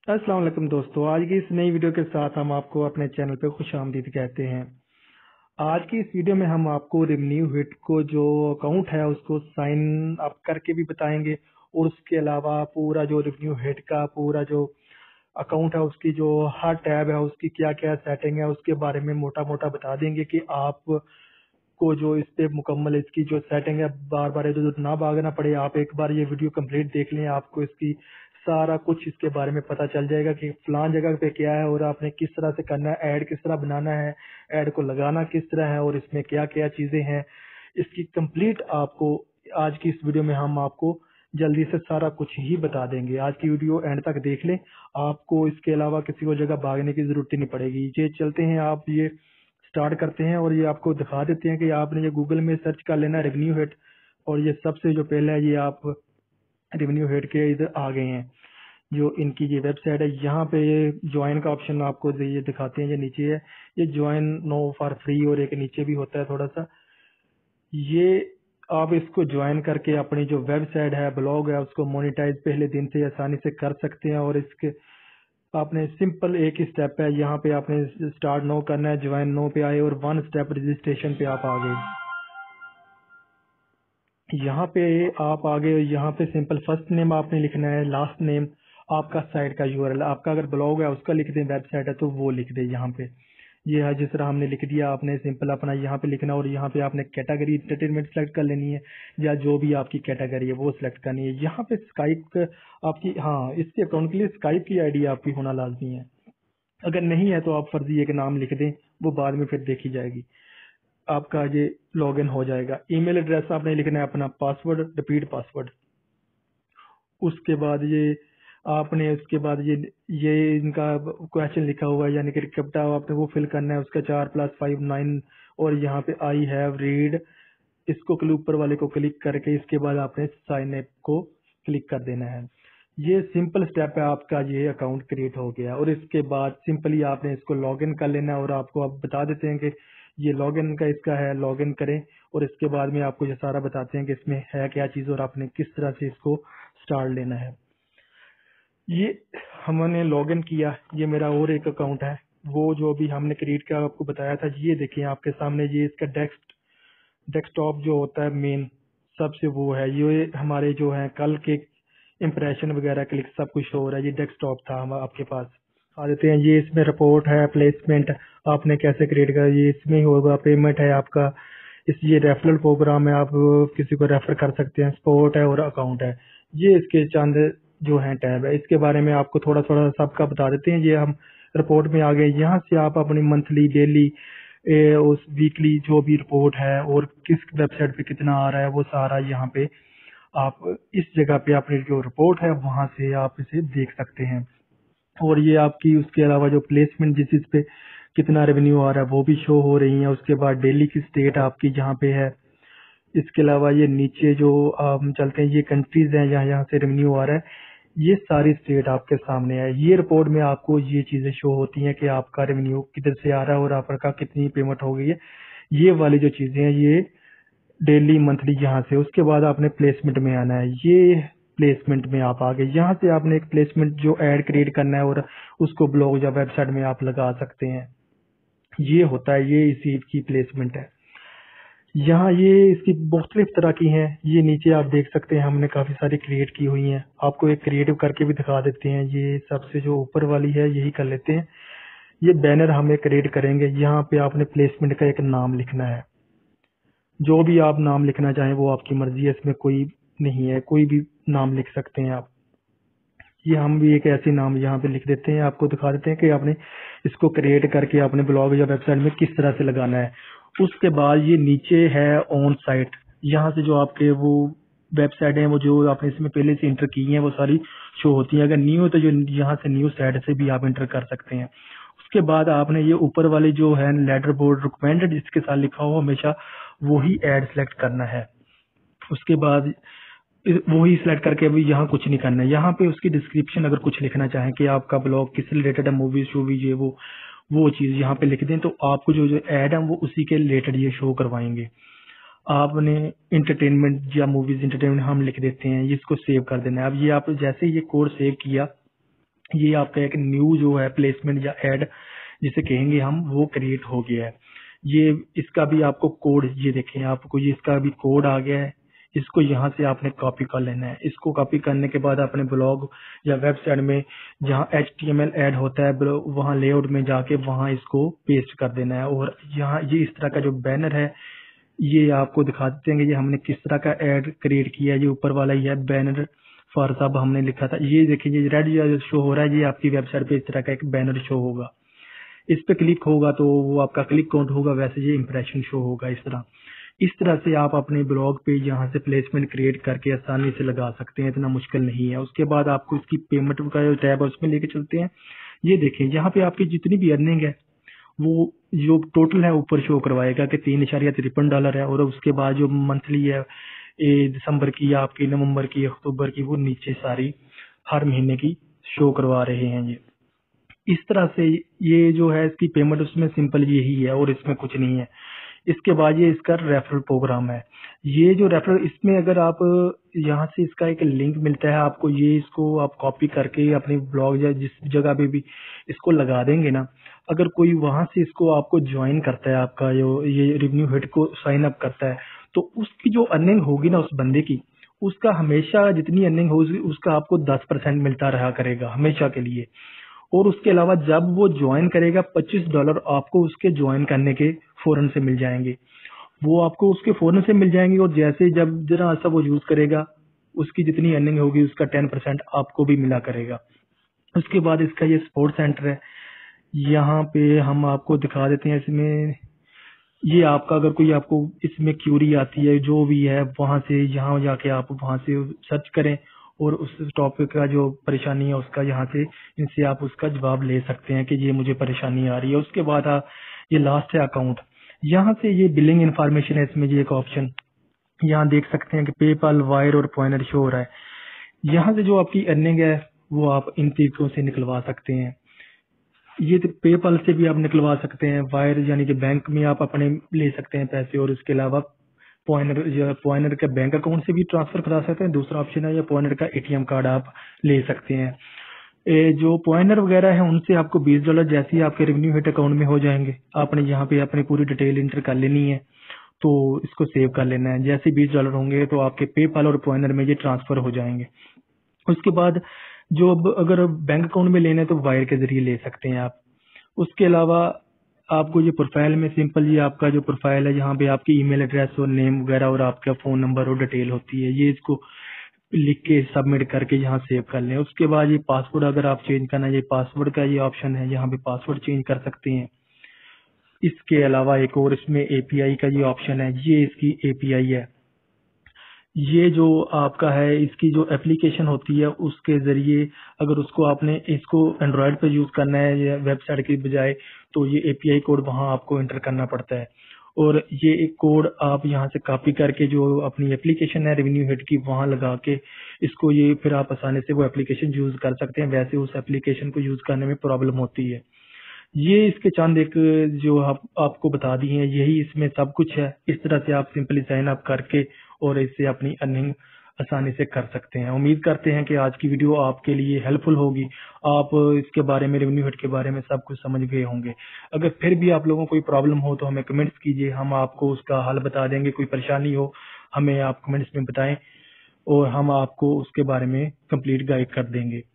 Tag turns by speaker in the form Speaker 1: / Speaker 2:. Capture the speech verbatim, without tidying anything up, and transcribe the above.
Speaker 1: अस्सलाम वालेकुम दोस्तों, आज की इस नई वीडियो के साथ हम आपको अपने चैनल पे खुशामदीद कहते हैं। आज की इस वीडियो में हम आपको रेवेन्यू हिट को जो अकाउंट है उसको साइन अप करके भी बताएंगे और उसके अलावा पूरा जो रेवेन्यू हिट का पूरा जो अकाउंट है उसकी जो हर टैब है उसकी क्या क्या सेटिंग है उसके बारे में मोटा मोटा बता देंगे कि आप को जो इस पे मुकम्मल इसकी जो सेटिंग है बार बार इधर उधर ना भागना पड़े। आप एक बार ये वीडियो कंप्लीट देख लें, आपको इसकी सारा कुछ इसके बारे में पता चल जाएगा कि फलान जगह पे क्या है और आपने किस तरह से करना है, ऐड किस तरह बनाना है, ऐड को लगाना किस तरह है और इसमें क्या क्या चीजें हैं। इसकी कंप्लीट आपको आज की इस वीडियो में हम आपको जल्दी से सारा कुछ ही बता देंगे। आज की वीडियो एंड तक देख लें, आपको इसके अलावा किसी को जगह भागने की जरूरत ही नहीं पड़ेगी। ये चलते हैं, आप ये स्टार्ट करते हैं और ये आपको दिखा देते हैं कि आपने ये गूगल में सर्च कर लेना रेवेन्यू हिट और ये सबसे जो पहले है ये आप रेवेन्यू हिट के इधर आ गए हैं। जो इनकी ये वेबसाइट है यहाँ पे ये ज्वाइन का ऑप्शन आपको ये दिखाते हैं, ये नीचे है ये ज्वाइन नो फॉर फ्री और एक नीचे भी होता है थोड़ा सा। ये आप इसको ज्वाइन करके अपनी जो वेबसाइट है ब्लॉग है उसको मोनेटाइज पहले दिन से आसानी से कर सकते हैं। और इसके आपने सिंपल एक ही स्टेप है, यहाँ पे आपने स्टार्ट नो करना है, ज्वाइन नो पे आए और वन स्टेप रजिस्ट्रेशन पे आप आ गए। यहाँ पे आप आगे यहाँ पे सिंपल फर्स्ट नेम आपने लिखना है, लास्ट नेम आपका साइट का यूआरएल, आपका अगर ब्लॉग है उसका लिख दें, वेबसाइट है तो वो लिख दें। यहाँ पे ये है जिस तरह हमने लिख दिया, आपने सिंपल अपना यहाँ पे लिखना और यहाँ पे आपने कैटेगरी एंटरटेनमेंट सेलेक्ट कर लेनी है या जो भी आपकी कैटेगरी है वो सिलेक्ट करनी है। यहाँ पे स्काइप आपकी, हाँ इसके अकाउंट के लिए स्काइप की आईडी आपकी होना लाजमी है, अगर नहीं है तो आप फर्जी एक नाम लिख दें, वो बाद में फिर देखी जाएगी, आपका ये लॉगिन हो जाएगा। ईमेल एड्रेस आपने लिखना है अपना, पासवर्ड रिपीट पासवर्ड, उसके बाद ये आपने उसके बाद ये ये इनका क्वेश्चन लिखा हुआ है यानी कि कैप्टा आपने वो फिल करना है, उसका चार प्लस फाइव नाइन और यहाँ पे आई हैव रीड, इसको क्लिक ऊपर वाले को क्लिक करके इसके बाद आपने साइन अप को क्लिक कर देना है। ये सिंपल स्टेप है, आपका ये अकाउंट क्रिएट हो गया और इसके बाद सिंपली आपने इसको लॉगिन कर लेना है। और आपको अब बता देते हैं कि ये लॉगिन का इसका है, लॉगिन करें और इसके बाद में आपको ये सारा बताते हैं कि इसमें है क्या चीज और आपने किस तरह से इसको स्टार्ट लेना है। ये हमने लॉगिन किया, ये मेरा और एक अकाउंट है, वो जो अभी हमने क्रिएट किया आपको बताया था। ये देखिए आपके सामने ये इसका डेस्क डेस्कटॉप जो होता है मेन सबसे वो है, ये हमारे जो है कल के इम्प्रेशन वगैरह क्लिक सब कुछ हो रहा है। ये डेस्कटॉप था हम आपके पास आ देते हैं। ये इसमें रिपोर्ट है, प्लेसमेंट आपने कैसे क्रिएट करा, ये इसमें होगा, पेमेंट है आपका, इस ये रेफरल प्रोग्राम है, आप किसी को रेफर कर सकते हैं, स्पोर्ट है और अकाउंट है। ये इसके चंद जो है टैब है, इसके बारे में आपको थोड़ा थोड़ा सबका बता देते हैं। ये हम रिपोर्ट में आ गए, यहाँ से आप अपनी मंथली डेली ए, उस वीकली जो भी रिपोर्ट है और किस वेबसाइट पे कितना आ रहा है वो सारा यहाँ पे आप इस जगह पे अपनी जो रिपोर्ट है वहां से आप इसे देख सकते हैं। और ये आपकी उसके अलावा जो प्लेसमेंट जिस चीज पे कितना रेवेन्यू आ रहा है वो भी शो हो रही है। उसके बाद डेली की स्टेट आपकी जहाँ पे है, इसके अलावा ये नीचे जो हम चलते हैं ये कंट्रीज हैं जहाँ यहाँ से रेवेन्यू आ रहा है, ये सारी स्टेट आपके सामने है। ये रिपोर्ट में आपको ये चीजें शो होती हैं कि आपका रेवेन्यू किधर से आ रहा है और आपका कितनी पेमेंट हो गई है। ये वाली जो चीजें हैं ये डेली मंथली यहाँ से। उसके बाद आपने प्लेसमेंट में आना है, ये प्लेसमेंट में आप आ गए, यहाँ से आपने एक प्लेसमेंट जो ऐड क्रिएट करना है और उसको ब्लॉग या वेबसाइट में आप लगा सकते हैं। ये होता है, ये इसी की प्लेसमेंट है। यहाँ ये इसकी मुख्तलिफ तरह की हैं, ये नीचे आप देख सकते हैं हमने काफी सारी क्रिएट की हुई हैं, आपको एक क्रिएटिव करके भी दिखा देते हैं। ये सबसे जो ऊपर वाली है यही कर लेते हैं। ये बैनर हम एक क्रिएट करेंगे, यहाँ पे आपने प्लेसमेंट का एक नाम लिखना है, जो भी आप नाम लिखना चाहें वो आपकी मर्जी है, इसमें कोई नहीं है, कोई भी नाम लिख सकते हैं आप। ये हम भी एक ऐसे नाम यहाँ पे लिख देते हैं, आपको दिखा देते हैं कि आपने इसको क्रिएट करके अपने ब्लॉग या वेबसाइट में किस तरह से लगाना है। उसके बाद ये नीचे है ऑन साइट, यहाँ से जो आपके वो वेबसाइट है वो जो आपने इसमें पहले से इंटर की है वो सारी शो होती है। अगर न्यू है तो जो यहाँ से न्यू साइट से भी आप इंटर कर सकते हैं। उसके बाद आपने ये ऊपर वाली जो है लेटर बोर्ड रिकमेंडेड जिसके साथ लिखा हो हमेशा वही एड सेलेक्ट करना है। उसके बाद इस- वही सिलेक्ट करके अभी यहाँ कुछ नहीं करना है। यहाँ पे उसकी डिस्क्रिप्शन अगर कुछ लिखना चाहें कि आपका ब्लॉग किस रिलेटेड है, मूवीज शूवीज ये वो वो चीज यहाँ पे लिख दें तो आपको जो जो ऐड है वो उसी के रिलेटेड ये शो करवाएंगे। आपने इंटरटेनमेंट या मूवीज इंटरटेनमेंट हम लिख देते हैं, ये इसको सेव कर देना है। अब ये आप जैसे ही ये कोड सेव किया ये आपका एक न्यू जो है प्लेसमेंट या एड जिसे कहेंगे हम, वो क्रिएट हो गया है। ये इसका भी आपको कोड, ये देखें आपको ये इसका भी कोड आ गया है। इसको यहाँ से आपने कॉपी कर लेना है। इसको कॉपी करने के बाद अपने ब्लॉग या वेबसाइट में जहाँ H T M L add होता है वहाँ लेआउट में जाके वहाँ इसको पेस्ट कर देना है। और यहाँ ये इस तरह का जो बैनर है ये आपको दिखा देते हैं कि ये हमने किस तरह का ऐड क्रिएट किया है। ये ऊपर वाला ही है बैनर फॉर सब हमने लिखा था। ये देखिए ये रेड जो शो हो रहा है ये आपकी वेबसाइट पे इस तरह का एक बैनर शो होगा। इस पे क्लिक होगा तो वो आपका क्लिक काउंट होगा, वैसे ये इंप्रेशन शो होगा इस तरह। इस तरह से आप अपने ब्लॉग पे यहाँ से प्लेसमेंट क्रिएट करके आसानी से लगा सकते हैं, इतना मुश्किल नहीं है। उसके बाद आपको इसकी पेमेंट का जो टैब है उसमें लेके चलते हैं। ये देखें यहाँ पे आपकी जितनी भी अर्निंग है वो जो टोटल है ऊपर शो करवाएगा कि तीन इशारिया तिरपन डॉलर है। और उसके बाद जो मंथली है ए, दिसंबर की, आपकी नवंबर की, अक्टूबर की, वो नीचे सारी हर महीने की शो करवा रहे हैं। ये इस तरह से ये जो है इसकी पेमेंट उसमें सिंपल यही है और इसमें कुछ नहीं है। इसके बाद ये इसका रेफरल प्रोग्राम है। ये जो रेफरल इसमें अगर आप यहाँ से इसका एक लिंक मिलता है आपको, ये इसको आप कॉपी करके अपने ब्लॉग या जिस जगह पे भी इसको लगा देंगे ना, अगर कोई वहां से इसको आपको ज्वाइन करता है, आपका जो ये रिवेन्यू हिट को साइन अप करता है, तो उसकी जो अर्निंग होगी ना उस बंदे की, उसका हमेशा जितनी अर्निंग होगी उसका आपको दस परसेंट मिलता रहा करेगा हमेशा के लिए। और उसके अलावा जब वो ज्वाइन करेगा पच्चीस डॉलर आपको उसके ज्वाइन करने के फौरन से मिल जाएंगे। वो आपको उसके फौरन से मिल जाएंगे और जैसे जब जरा सा वो यूज करेगा उसकी जितनी अर्निंग होगी उसका टेन परसेंट आपको भी मिला करेगा। उसके बाद इसका ये सपोर्ट सेंटर है, यहाँ पे हम आपको दिखा देते हैं। इसमें ये आपका अगर कोई आपको इसमें क्यूरी आती है जो भी है वहां से यहाँ जाके आप वहां से सर्च करें और उस टॉपिक का जो परेशानी है उसका यहाँ से इनसे आप उसका जवाब ले सकते हैं कि ये मुझे परेशानी आ रही है। उसके बाद आप ये लास्ट है अकाउंट, यहाँ से ये बिलिंग इन्फॉर्मेशन है। इसमें ये एक ऑप्शन यहाँ देख सकते हैं कि पेपाल, वायर और पॉइंटर शो हो रहा है। यहाँ से जो आपकी अर्निंग है वो आप इन तरीकों से निकलवा सकते हैं। ये तो पेपाल से भी आप निकलवा सकते हैं, वायर यानी कि बैंक में आप अपने ले सकते हैं पैसे, और इसके अलावा पॉइंटर या पॉइंटर का बैंक अकाउंट से भी ट्रांसफर करा सकते हैं। दूसरा ऑप्शन है या पॉइंटर का ए टी एम कार्ड आप ले सकते हैं। ए, जो पॉइंटर वगैरह है उनसे आपको बीस डॉलर जैसे ही आपके रेवेन्यू हिट अकाउंट में हो जाएंगे, आपने यहाँ पे अपनी पूरी डिटेल इंटर कर लेनी है, तो इसको सेव कर लेना है। जैसे बीस डॉलर होंगे तो आपके पेपाल और पॉइंटर में ये ट्रांसफर हो जाएंगे। उसके बाद जो अब अगर बैंक अकाउंट में लेना है तो वायर के जरिए ले सकते हैं आप। उसके अलावा आपको ये प्रोफाइल में सिंपल ये आपका जो प्रोफाइल है यहाँ पे आपकी ईमेल एड्रेस और नेम वगैरह और आपका फोन नंबर और डिटेल होती है, ये इसको लिख के सबमिट करके यहाँ सेव कर लें। उसके बाद ये पासवर्ड अगर आप चेंज करना है, ये पासवर्ड का ये ऑप्शन है, यहाँ पे पासवर्ड चेंज कर सकते हैं। इसके अलावा एक और इसमें ए पी आई का ये ऑप्शन है, ये इसकी ए पी आई है। ये जो आपका है इसकी जो एप्लीकेशन होती है उसके जरिए अगर उसको आपने इसको एंड्रॉयड पे यूज करना है या वेबसाइट की बजाय, तो ये ए पी आई कोड वहां आपको एंटर करना पड़ता है। और ये एक कोड आप यहाँ से कॉपी करके जो अपनी एप्लीकेशन है रेवेन्यू हिट की वहां लगा के इसको ये फिर आप आसानी से वो एप्लीकेशन यूज कर सकते हैं। वैसे उस एप्लीकेशन को यूज करने में प्रॉब्लम होती है। ये इसके चंद एक जो आप, आपको बता दी हैं, यही इसमें सब कुछ है। इस तरह से आप सिंपली साइन अप करके और इससे अपनी अर्निंग आसानी से कर सकते हैं। उम्मीद करते हैं कि आज की वीडियो आपके लिए हेल्पफुल होगी। आप इसके बारे में रेवेन्यू हिट के बारे में सब कुछ समझ गए होंगे। अगर फिर भी आप लोगों को कोई प्रॉब्लम हो तो हमें कमेंट्स कीजिए, हम आपको उसका हल बता देंगे। कोई परेशानी हो हमें आप कमेंट्स में बताएं और हम आपको उसके बारे में कंप्लीट गाइड कर देंगे।